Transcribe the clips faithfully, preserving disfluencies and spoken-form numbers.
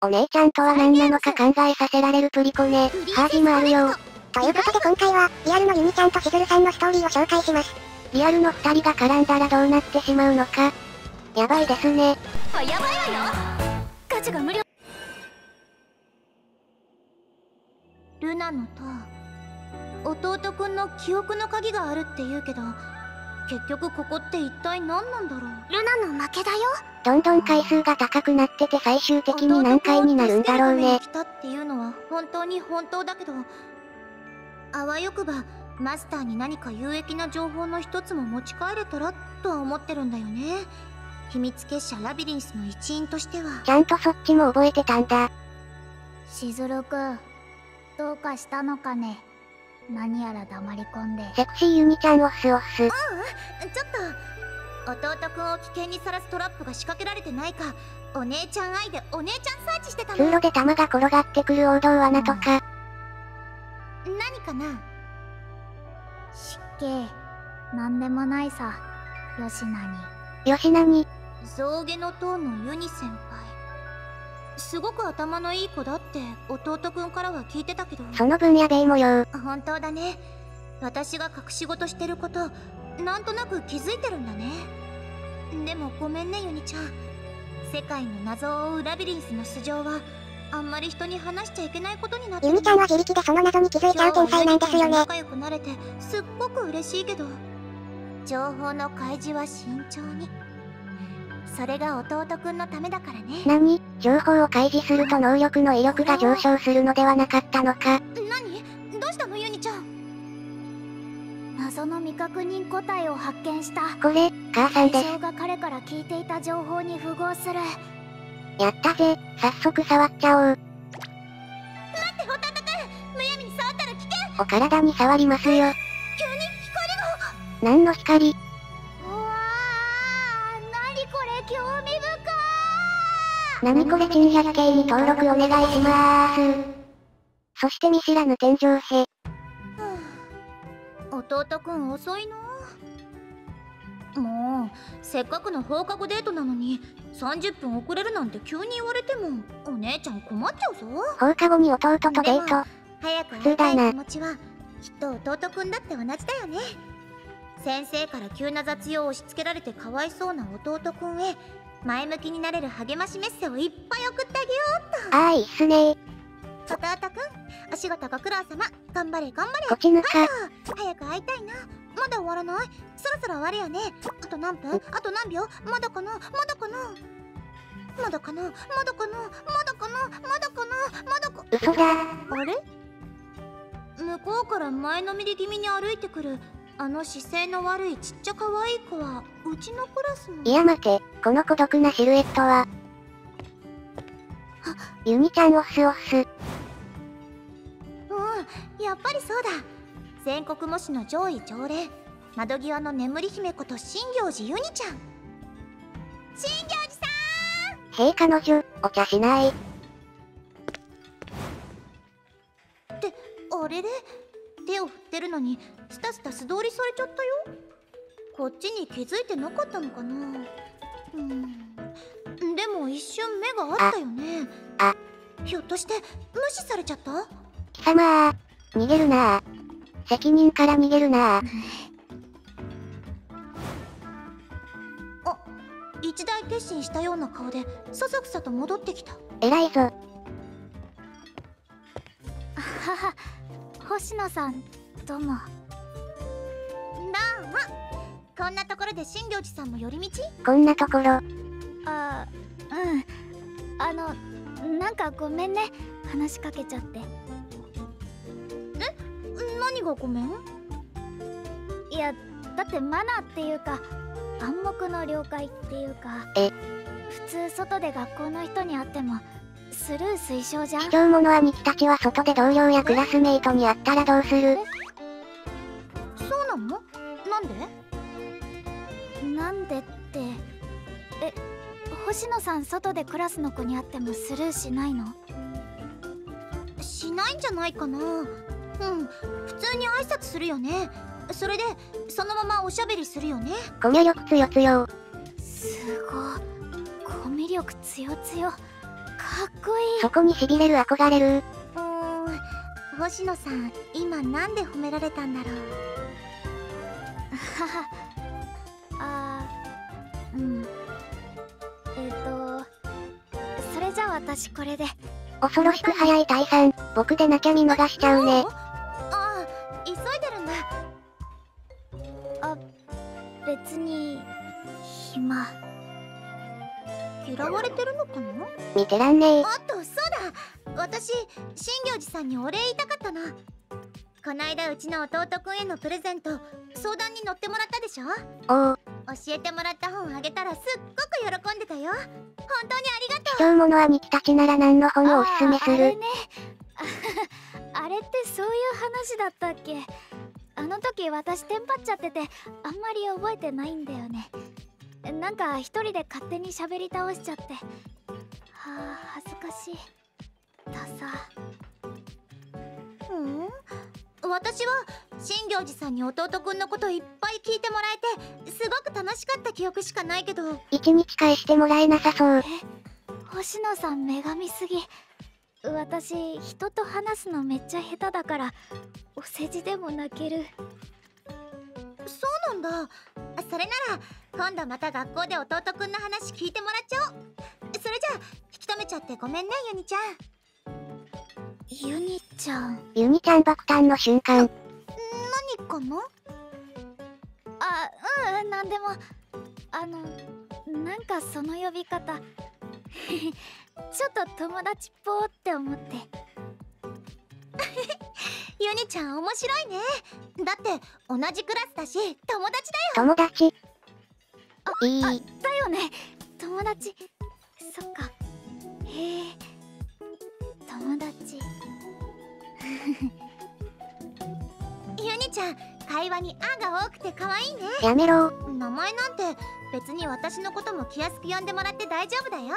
お姉ちゃんとは何なのか考えさせられるプリコね。ハージもあるよ。 ということで今回は、リアルのユニちゃんとしずるさんのストーリーを紹介します。 リアルの二人が絡んだらどうなってしまうのか。やばいですね。 やばいわよ。ガチが無料。ルナのと弟くんの記憶の鍵があるって言うけど、結局ここって一体何なんだろう。ルナの負けだよ。 どんどん回数が高くなってて最終的に何回になるんだろうね。 来たっていうのは本当に本当だけど、あわよくばマスターに何か有益な情報の一つも持ち帰れたらとは思ってるんだよね。秘密結社ラビリンスの一員としては。 ちゃんとそっちも覚えてたんだ。 しずるくん、どうかしたのかね。何やら黙り込んで。 セクシーユニちゃんオスオス。 うんうん、ちょっと弟くんを危険にさらすトラップが仕掛けられてないか、お姉ちゃん愛でお姉ちゃんサーチしてたの。 通路で弾が転がってくる王道罠とか。 何かな。 失敬、なんでもないさ。よしなに。よしなに。 象牙の塔のユニ先輩、すごく頭のいい子だって弟くんからは聞いてたけど。 その分やべえ模様。 本当だね。私が隠し事してること、なんとなく気づいてるんだね。でもごめんねユニちゃん。世界の謎を追うラビリンスの素性はあんまり人に話しちゃいけないことになってる。 ユニちゃんは自力でその謎に気づいちゃう天才なんですよね。 仲良くなれてすっごく嬉しいけど、情報の開示は慎重に。それが弟くんのためだからね。 何？情報を開示すると能力の威力が上昇するのではなかったのか。 何？どうしたのユニちゃん。 謎の未確認個体を発見した。 これ、母さんです。 会長が彼から聞いていた情報に符合する。 やったぜ、早速触っちゃおう。 待って弟くん、むやみに触ったら危険。 お体に触りますよ。 急に光が。 何の光？ うわー、なにこれ興味深なにこれ珍百景に登録お願いしまーす。そして見知らぬ天井へ。 弟くん遅いな。もうせっかくの放課後デートなのにさんじゅっぷん遅れるなんて急に言われてもお姉ちゃん困っちゃうぞ。 放課後に弟とデート。 早く会いたい気持ちはきっと弟くんだって同じだよね。先生から急な雑用を押し付けられてかわいそうな弟くんへ前向きになれる励ましメッセをいっぱい送ってあげようっと。 ああ、いいっすねー。 弟くん、お仕事ご苦労様。頑張れ頑張れ。 こちぬか。 早く会いたいな。まだ終わらない？そろそろ終わるよね。あと何分？あと何秒？まだかな？まだかな？まだかな？まだかな？まだかな？まだかな？まだか。 嘘だ。 あれ？向こうから前のめり気味に歩いてくるあの姿勢の悪いちっちゃ可愛い子はうちのクラスの。 いや待て、この孤独なシルエットは。ユニちゃんオスオス。 うん、やっぱりそうだ。全国模試の上位常連、窓際の眠り姫こと真行寺ユニちゃん。真行寺さへえ彼女、お茶しない。 ってあれれ、手を振ってるのにスタスタ素通りされちゃったよ。こっちに気づいてなかったのかな。うんでも一瞬目があったよね。 あひょっとして無視されちゃった？ 貴様ー、逃げるなー。責任から逃げるなー。 あ、一大決心したような顔でそそくさと戻ってきた。 偉いぞ。 はは、星野さん、どうも。 どうも。こんなところで真行寺さんも寄り道？ こんなところ。 あ、うん。あの、なんかごめんね。話しかけちゃって。 え？何がごめん？ いや、だってマナーっていうか、暗黙の了解っていうか。 え？ 普通外で学校の人に会っても、スルー推奨じゃん？ 卑怯者兄貴たちは外で同僚やクラスメイトに会ったらどうする？ そうなの？なんで？ なんでって、え、星野さん外でクラスの子に会ってもスルーしないの？ しないんじゃないかな。うん、普通に挨拶するよね。それでそのままおしゃべりするよね。 コミュ力つよつよ。 すごい、コミュ力つよつよ。 っこいい。 そこに痺れる憧れる。 うーん、星野さん今なんで褒められたんだろう。 ははあーうんえっ、とそれじゃあ私これで。 恐ろしく早い退散。僕でなきゃ見逃しちゃうね。 ああ、急いでるんだ。 あ、別に暇。 嫌われてるのかな。 見てらんねえ。 あとそうだ、私新行寺さんにお礼言いたかったの。こないだうちの弟くんへのプレゼント相談に乗ってもらったでしょ。 おお。 教えてもらった本あげたらすっごく喜んでたよ。本当にありがとう。 貴重物兄貴たちなら何の本をおすすめする。 あーあれねあれってそういう話だったっけ。あの時私テンパっちゃっててあんまり覚えてないんだよね。なんか一人で勝手に喋り倒しちゃって、はあ恥ずかしい。ダサ。 うん私は新行寺さんに弟くんのこといっぱい聞いてもらえてすごく楽しかった記憶しかないけど。 一日返してもらえなさそう。 え、星野さん女神すぎ。私人と話すのめっちゃ下手だからお世辞でも泣ける。 そうなんだ。それなら今度また学校で弟くんの話聞いてもらっちゃおう。それじゃあ引き止めちゃってごめんねユニちゃん。 ユニちゃん。 ユニちゃん爆誕の瞬間。 何かな。 あ、うん、なんでも。あのなんかその呼び方ちょっと友達っぽーって思って。 ユニちゃん面白いね。だって同じクラスだし友達だよ。 友達。 あ、 いい。 あ、だよね。友達。そっか。へえ。友達。 ユニちゃん会話に「あ」が多くて可愛いね。 やめろ。 名前なんて別に私のことも気安く呼んでもらって大丈夫だよ。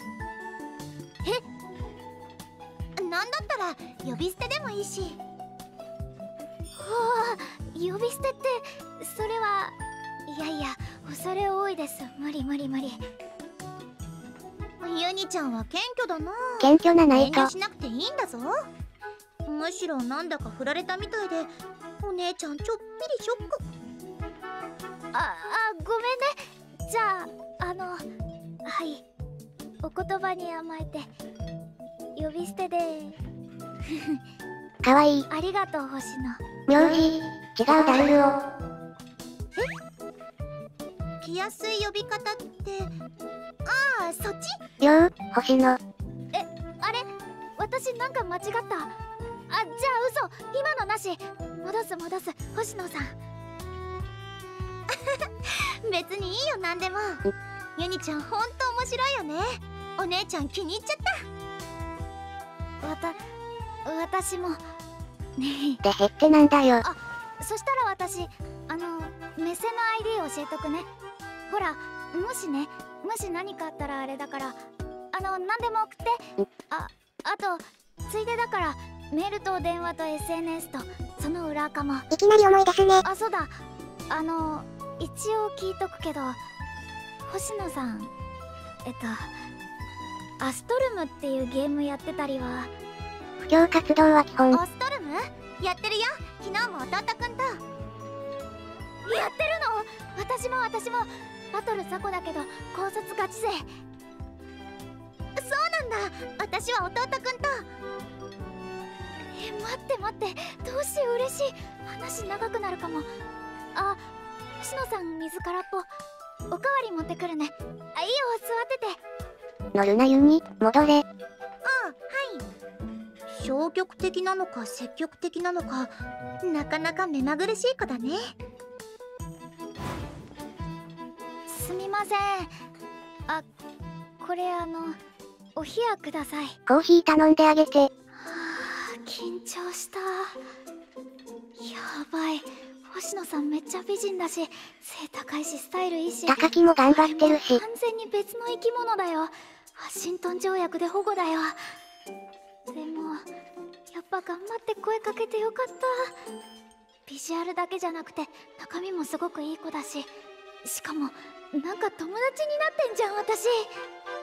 え、なんだったら呼び捨てでもいいし。 はあ、呼び捨てってそれはいやいや恐れ多いです。無理無理無理。 ユニちゃんは謙虚だな。 謙虚なナイト。 遠慮しなくていいんだぞ。むしろなんだか振られたみたいでお姉ちゃんちょっぴりショック。 あ、あ、ごめんね。じゃああのはいお言葉に甘えて呼び捨てでかわいい。 ありがとう星野。 名字違うダルルを。 気安い呼び方って、ああそっち。 よう星野。 え、あれ私なんか間違った。あ、じゃあ嘘、今のなし。戻す戻す星野さん。 別にいいよなんでも。ユニちゃんほんと面白いよね。お姉ちゃん気に入っちゃった。 わた私もねでへってなんだよ。 え。そしたら私あのメセの アイディー 教えとくね。ほらもしねもし何かあったらあれだからあの何でも送って。ああとついでだからメールと電話と エスエヌエス とその裏垢も。 いきなり重いですね。 あ、そうだ、あの一応聞いとくけど星野さんえっとアストルムっていうゲームやってたりは。 布教活動は基本。 オストルムやってるよ。昨日も弟くんと。 やってるの？私も私もバトル雑魚だけど考察ガチ勢。 そうなんだ。私は弟くんと。 え、待って待って、どうしよう嬉しい。話長くなるかも。あ、星野さん水空っぽ。おかわり持ってくるね。あ、いいよ、座ってて。 乗るなユニ、戻れ。 ああ、はい。消極的なのか積極的なのかなかなか目まぐるしい子だね。 すみません。あ、これあのお冷やください。 コーヒー頼んであげて。 はあ、緊張した。やばい、星野さんめっちゃ美人だし背高いしスタイルいいし、 高木も頑張ってるし。 完全に別の生き物だよ。ワシントン条約で保護だよ。でもやっぱ頑張って声かけてよかった。ビジュアルだけじゃなくて中身もすごくいい子だし、しかもなんか友達になってんじゃん私。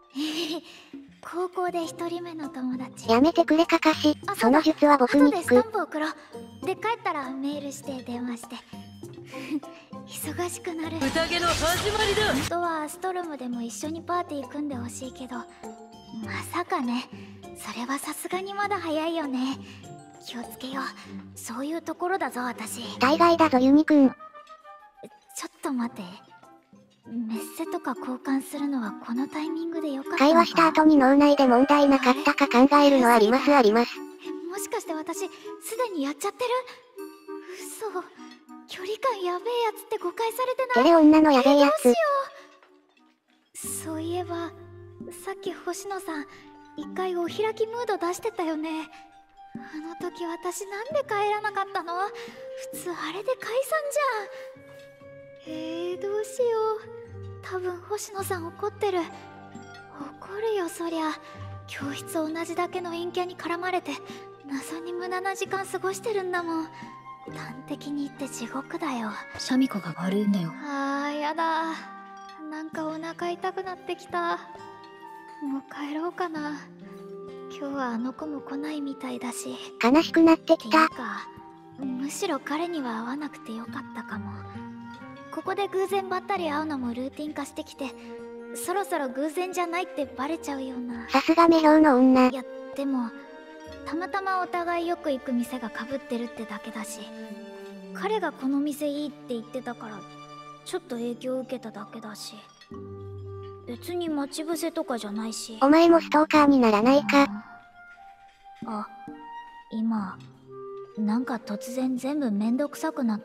高校で一人目の友達。 やめてくれかかし。 あ、 その術は僕に後でスタン聞く。 プ送ろう。で帰ったらメールして電話して忙しくなる。 宴の始まりだ。 本当はストロムでも一緒にパーティー組んでほしいけど、まさかね。それはさすがにまだ早いよね。気をつけよう。そういうところだぞ私。 大概だぞユニくん。 ちょっと待て。メッセとか交換するのはこのタイミングでよかったのか。 会話した後に脳内で問題なかったか考えるのありますあります。 もしかして私すでにやっちゃってる？嘘。距離感やべえやつって誤解されてない？ テレ女のやべえやつ。 えどうしよう。そういえばさっき星野さん一回お開きムード出してたよね。あの時私なんで帰らなかったの？普通あれで解散じゃん。えー、どうしよう。多分星野さん怒ってる。怒るよそりゃ。教室同じだけの陰キャに絡まれて謎に無駄な時間過ごしてるんだもん。端的に言って地獄だよ。 シャミ子が悪いんだよ。 あーやだ。なんかお腹痛くなってきた。もう帰ろうかな。今日はあの子も来ないみたいだし。 悲しくなってっていうきた。 かむしろ彼には会わなくてよかったかも。ここで偶然ばったり会うのもルーティン化してきて、そろそろ偶然じゃないってバレちゃうような。 さすが目標の女。 いやでもたまたまお互いよく行く店がかぶってるってだけだし、彼がこの店いいって言ってたからちょっと影響を受けただけだし、別に待ち伏せとかじゃないし。 お前もストーカーにならないか。 あ、今なんか突然全部めんどくさくなった。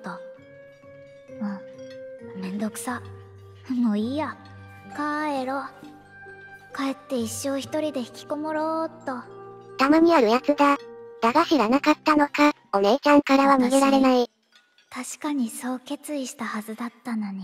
うん、めんどくさ。もういいや。帰ろう。帰って一生一人で引きこもろーっと。 たまにあるやつだ。だが知らなかったのか。お姉ちゃんからは逃げられない。 確かにそう決意したはずだったのに。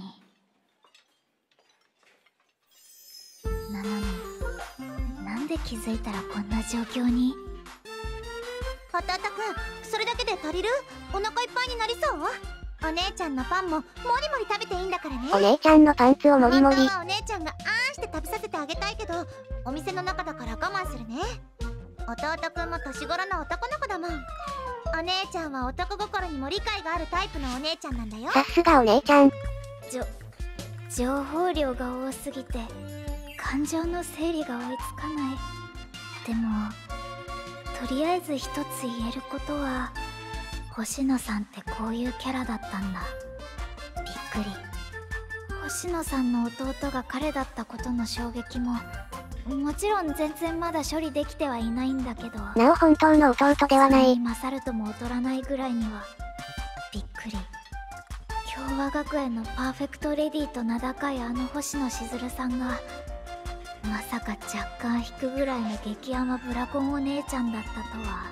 なのになんで気づいたらこんな状況に。 弟くん、それだけで足りる？お腹いっぱいになりそう？お姉ちゃんのパンももりもり食べていいんだからね。 お姉ちゃんのパンツをもりもり。 本当はお姉ちゃんがあーんして食べさせてあげたいけど、お店の中だから我慢するね。弟くんも年頃の男の子だもん。お姉ちゃんは男心にも理解があるタイプのお姉ちゃんなんだよ。 さすがお姉ちゃん。 じょ情報量が多すぎて感情の整理が追いつかない。でもとりあえず一つ言えることは、星野さんってこういうキャラだったんだ。びっくり。星野さんの弟が彼だったことの衝撃ももちろん全然まだ処理できてはいないんだけど、 なお本当の弟ではなそれにい。 勝るとも劣らないぐらいにはびっくり。共和学園のパーフェクトレディと名高いあの星野しずるさんがまさか若干引くぐらいの激甘ブラコンお姉ちゃんだったとは。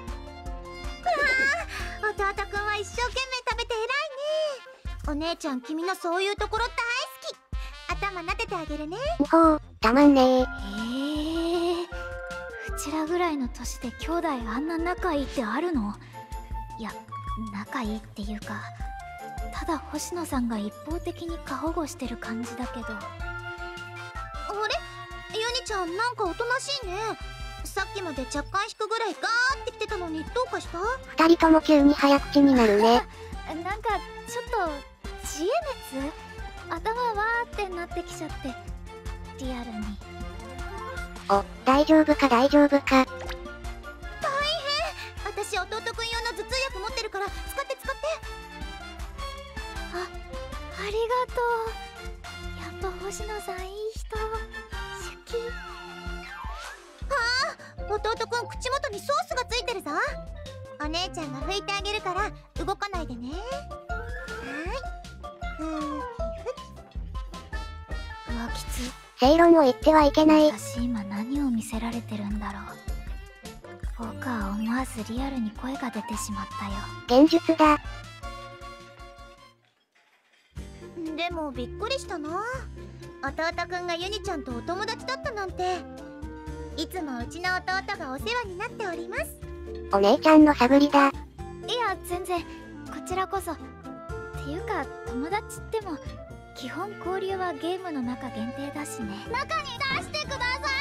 弟くんは一生懸命食べて偉いね。お姉ちゃん、君のそういうところ大好き。頭撫でてあげるね。 うほう、たまんねえ。 へえ、うちらぐらいの年で兄弟あんな仲いいってあるの？いや、仲いいっていうか、ただ星野さんが一方的に過保護してる感じだけど。 あれ？ユニちゃん、なんかおとなしいね。さっきまで若干引くぐらいガーってきてたのにどうかした？ 二人とも急に早口になるね。 なんかちょっと知恵熱？頭わーってなってきちゃって、リアルに。 お、大丈夫か大丈夫か。 大変。私弟くん用の頭痛薬持ってるから使って使って。 あ、ありがとう。やっぱ星野さんいい人。好き。 弟くん、口元にソースがついてるぞ。お姉ちゃんが拭いてあげるから動かないでね。はーい。ふーきふうわ、きつ。 正論を言ってはいけない。 私今何を見せられてるんだろう。僕は思わずリアルに声が出てしまったよ。 現実だ。 でもびっくりしたな。弟くんがユニちゃんとお友達だったなんて。いつもうちの弟がお世話になっております。 お姉ちゃんの探りだ。 いや、全然こちらこそ。っていうか友達っても基本交流はゲームの中限定だしね。中に出してくださ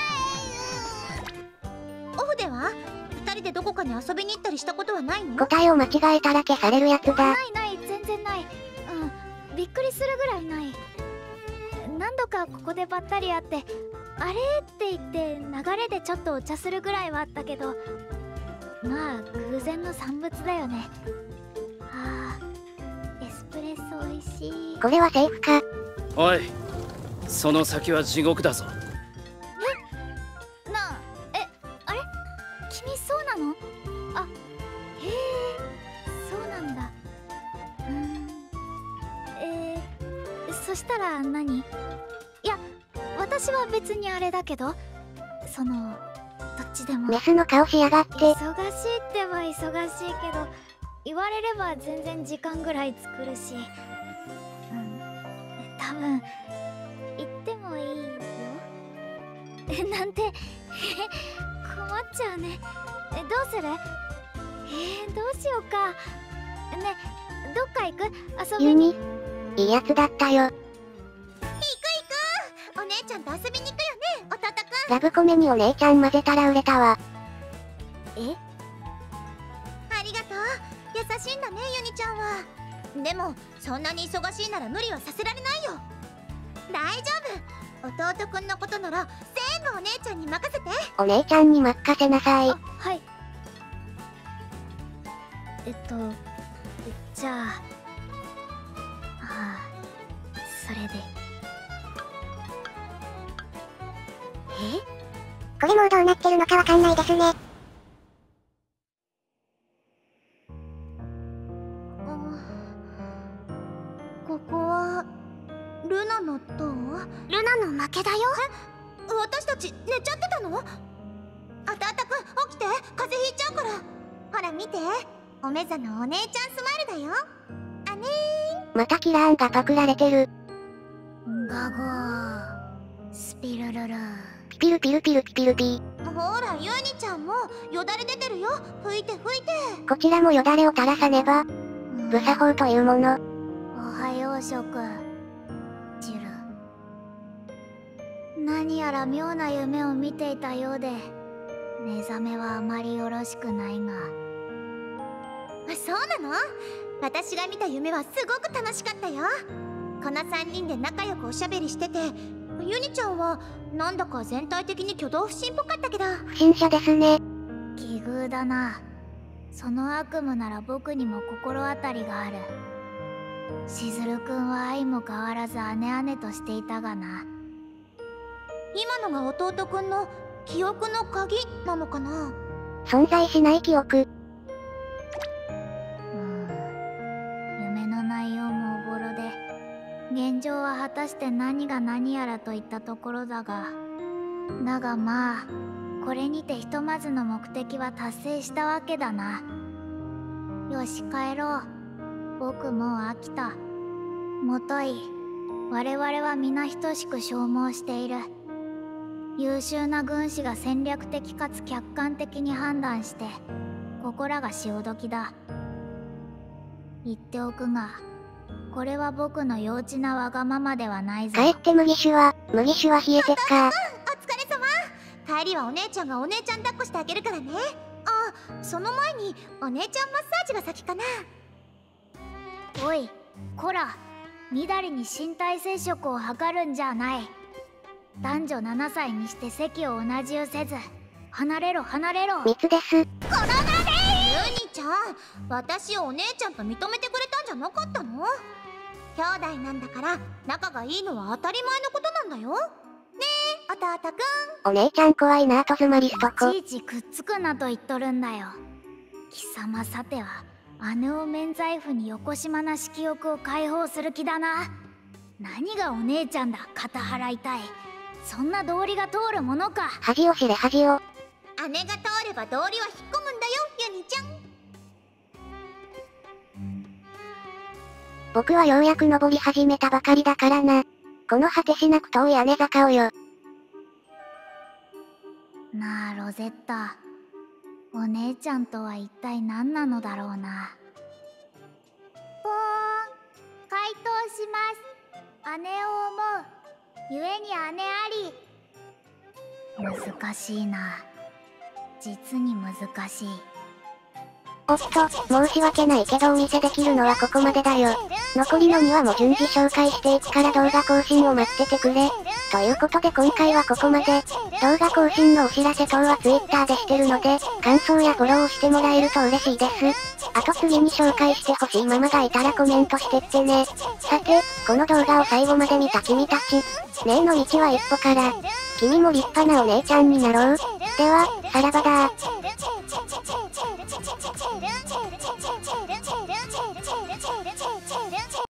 オフではふたりでどこかに遊びに行ったりしたことはないの？ 答えを間違えたら消されるやつい。 だ。 ないない全然ない。うんびっくりするぐらいない。何度かここでばったり会ってあれって言って流れでちょっとお茶するぐらいはあったけど、まあ偶然の産物だよね。あーエスプレッソ美味しい。 これはセーフか？ おい、その先は地獄だぞ。 なあえあれ君そうなの？あへえそうなんだ。うーんえー、そしたら何？いや私は別にあれだけど、そのどっちでも。 メスの顔しやがって。 忙しいっては忙しいけど言われれば全然時間ぐらい作るし、うん多分行ってもいいよえなんて困っちゃうね。えどうする？えー、どうしようかね。どっか行く？遊びに。 ユニいいやつだったよ。 行く行く。お姉ちゃんと遊びに行くよね、弟くん。 ラブコメにお姉ちゃん混ぜたら売れたわ。 えありがとう。優しいんだね、ユニちゃんは。でもそんなに忙しいなら無理はさせられないよ。大丈夫。弟くんのことなら全部お姉ちゃんに任せて。 お姉ちゃんに任せなさい。 あはいえっとじゃあああそれで。えこれもうどうなってるのかわかんないですね。 ここはルナの塔？ ルナの負けだよ。 え私たち寝ちゃってたの？あたあたくん起きて、風邪ひいちゃうから。ほら見て、おめざのお姉ちゃんスマイルだよ。あねまたキラーンがパクられてる。 ガゴースピルルルピピルピルピルピピルピー。 ほらユニちゃんもよだれ出てるよ。拭いて拭いて。 こちらもよだれを垂らさねば。無作法というもの。 おはよう諸君。ジル何やら妙な夢を見ていたようで目覚めはあまりよろしくないが。 そうなの？私が見た夢はすごく楽しかったよ。このさんにんで仲良くおしゃべりしてて、ユニちゃんはなんだか全体的に挙動不審っぽかったけど。 不審者ですね。 奇遇だな。その悪夢なら僕にも心当たりがある。しずるくんは相も変わらず姉姉としていたがな。 今のが弟くんの記憶の鍵なのかな？ 存在しない記憶。 うーん夢の内容もおぼろで現状は果たして何が何やらといったところだがだがまあこれにてひとまずの目的は達成したわけだな。よし帰ろう。僕もう飽きた。もとい我々は皆等しく消耗している。優秀な軍師が戦略的かつ客観的に判断してここらが潮時だ。言っておくがこれは僕の幼稚なわがままではないぞ。 帰って麦酒は、麦酒は冷えてっか。 お疲れ様。帰りはお姉ちゃんがお姉ちゃん抱っこしてあげるからね。あ、その前にお姉ちゃんマッサージが先かな。 おいこら、みだりに身体接触を図るんじゃない。男女ななさいにして席を同じゅうせず離れろ離れろ。 密です。 ユニちゃん、私をお姉ちゃんと認めてくれたんじゃなかったの？兄弟なんだから仲がいいのは当たり前のことなんだよ。ねえ、おたおたくん。 お姉ちゃん怖いな、と詰まりすとこ。 いちいちくっつくなと言っとるんだよ。貴様さては姉を免罪符によこしまなし記憶を解放する気だな。何がお姉ちゃんだ、肩払いたい。そんな道理が通るものか。 恥を知れ恥を。 姉が通れば道理は引っ込むんだよ、ユニちゃん。 僕はようやく登り始めたばかりだからな。この果てしなく遠い姉坂をよ。 なあロゼッタ、お姉ちゃんとは一体何なのだろうな。 ぽーん、回答します。 姉を思う。故に姉あり。難しいな。実に難しい。 おっと、申し訳ないけどお見せできるのはここまでだよ。残りのにわも順次紹介していくから動画更新を待っててくれ。ということで今回はここまで。動画更新のお知らせ等は Twitter でしてるので、感想やフォローをしてもらえると嬉しいです。あと次に紹介してほしいママがいたらコメントしてってね。さて、この動画を最後まで見た君たち。姉の道は一歩から。君も立派なお姉ちゃんになろう。では、さらばだー。